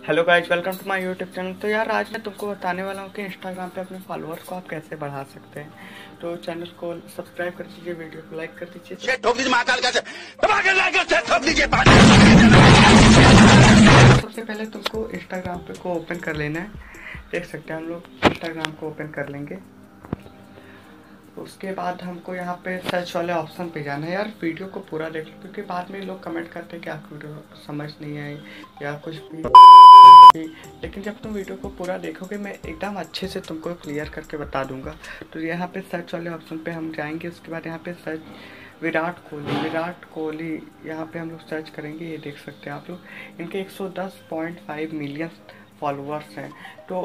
Hello guys, welcome to my YouTube channel. तो यार आज मैं तुमको बताने वाला हूँ कि इंस्टाग्राम पे अपने फॉलोअर्स को आप कैसे बढ़ा सकते हैं। तो चैनल को सब्सक्राइब कर दीजिए, वीडियो को लाइक कर दीजिए। ठोक दीजिए महाकाल का ठोक दीजिए। सबसे पहले तुमको इंस्टाग्राम पे को ओपन कर लेना है। देख सकते हैं हम लोग इंस्टाग्राम को ओपन कर लेंगे। उसके बाद हमको यहाँ पे सर्च वाले ऑप्शन पे जाना है। यार वीडियो को पूरा देख लो, क्योंकि बाद में लोग कमेंट करते हैं कि आपको वीडियो समझ नहीं आई या कुछ भी। लेकिन जब तुम वीडियो को पूरा देखोगे मैं एकदम अच्छे से तुमको क्लियर करके बता दूंगा। तो यहाँ पे सर्च वाले ऑप्शन पे हम जाएंगे। उसके बाद यहाँ पे सर्च विराट कोहली यहाँ पे हम लोग सर्च करेंगे। ये देख सकते हैं आप लोग, इनके 110.5 मिलियन फॉलोअर्स हैं। तो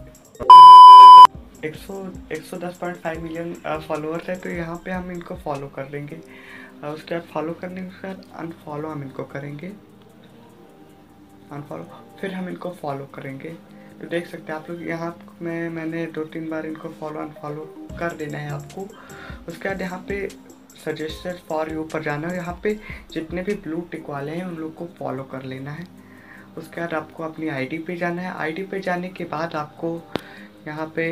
110.5 मिलियन फॉलोअर्स है। तो यहाँ पे हम इनको फॉलो कर लेंगे। उसके बाद फॉलो करने के बाद अनफॉलो हम इनको करेंगे, अनफॉलो, फिर हम इनको फॉलो करेंगे। तो देख सकते हैं आप लोग यहाँ मैंने 2-3 बार इनको फॉलो अनफॉलो कर देना है आपको। उसके बाद यहाँ पे सजेस्टेड फॉर यू पर जाना है। यहाँ पे जितने भी ब्लू टिक वाले हैं उन लोग को फॉलो कर लेना है। उसके बाद आपको अपनी आईडी पे जाना है। आईडी पे जाने के बाद आपको यहाँ पे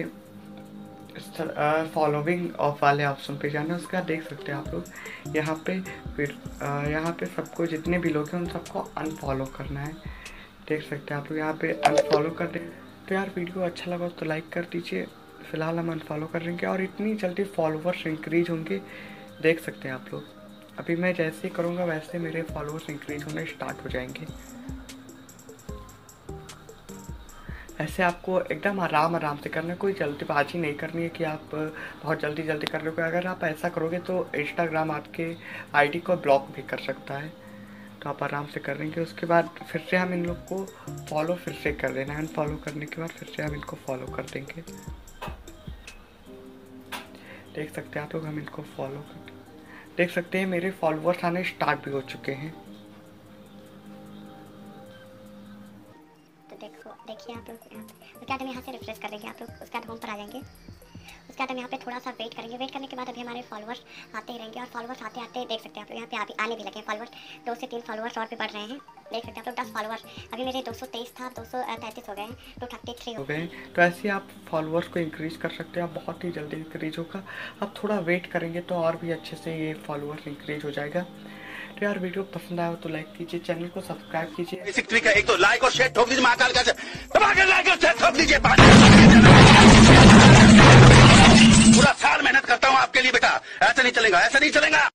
फॉलोइंग ऑफ वाले ऑप्शन पे जाना है। उसके बाद देख सकते हैं आप लोग यहाँ पे फिर यहाँ पे सबको जितने भी लोग हैं उन सबको अनफॉलो करना है। देख सकते हैं आप लोग यहाँ पे अनफॉलो कर दें। तो यार वीडियो अच्छा लगा तो लाइक कर दीजिए। फिलहाल हम अनफॉलो कर देंगे और इतनी जल्दी फॉलोअर्स इंक्रीज होंगे। देख सकते हैं आप लोग, अभी मैं जैसे ही करूँगा वैसे मेरे फॉलोअर्स इंक्रीज होने स्टार्ट हो जाएंगे। ऐसे आपको एकदम आराम से करना है, कोई जल्दीबाजी नहीं करनी है कि आप बहुत जल्दी कर लोगे। अगर आप ऐसा करोगे तो इंस्टाग्राम आपके आईडी को ब्लॉक भी कर सकता है। तो आप आराम से करेंगे। उसके बाद फिर से हम इन लोग को फॉलो फिर से कर देना है। अनफॉलो करने के बाद फिर से हम इनको फॉलो कर देंगे। देख सकते हैं आप लोग, हम इनको फॉलो कर देख सकते हैं मेरे फॉलोअर्स आने स्टार्ट भी हो चुके हैं। तो देखिए आप लोग उसके बाद हम यहाँ से रिफ्रेश कर देंगे आप लोग। उसके बाद होम पर आ जाएंगे। उसके बाद हम यहाँ पे थोड़ा सा वेट करेंगे। वेट करने के बाद अभी हमारे फॉलोअर्स आते ही रहेंगे और फॉलोअर्स आते आते देख सकते हैं आप लोग यहाँ पे आने भी लगे फॉलोअर्स। 2 से 3 फॉलोअर्स और भी बढ़ रहे हैं। देख सकते हैं आप लोग 10 फॉलोअर्स। अभी मेरे 223 था, 233 हो गए हैं, 233 हो गए। तो ऐसे आप फॉलोअर्स को इंक्रीज कर सकते हैं। बहुत ही जल्दी इंक्रीज होगा। आप थोड़ा वेट करेंगे तो और भी अच्छे से ये फॉलोअर्स इंक्रीज हो जाएगा। तो यार वीडियो पसंद आया हो तो लाइक कीजिए, चैनल को सब्सक्राइब कीजिए। बेसिक ट्रिक है, एक तो लाइक और शेयर ठोक दीजिए महाकाल का लाइक और शेयर ठोक दीजिए। पूरा साल मेहनत करता हूँ आपके लिए बेटा, ऐसा नहीं चलेगा।